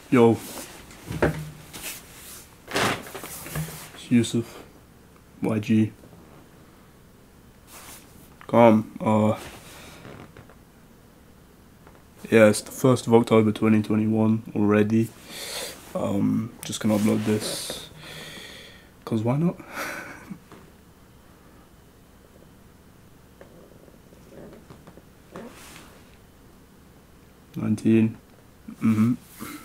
Yo, it's Yusuf, YG. Calm. Yeah, it's the 1st of October 2021 already. Just gonna upload this, cause why not? 19.